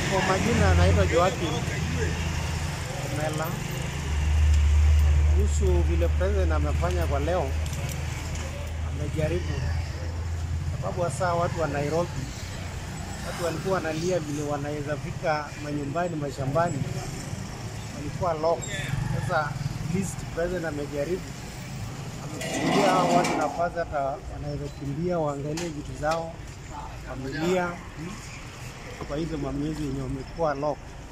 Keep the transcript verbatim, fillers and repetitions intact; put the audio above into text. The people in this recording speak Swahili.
Kwa majina naitwa Joachim Omela. Kuhusu vile president amefanya kwa leo, amejaribu. Sababu hasa watu wa Nairobi, watu walikuwa wanalia vile wanaweza fika manyumbani, mashambani, walikuwa lock. Sasa at least president amejaribu. Amefungulia watu nafasi hata wanaweza kimbia waangalie vitu zao, familia, kwa hizo mamiezi yenye wamekuwa lock.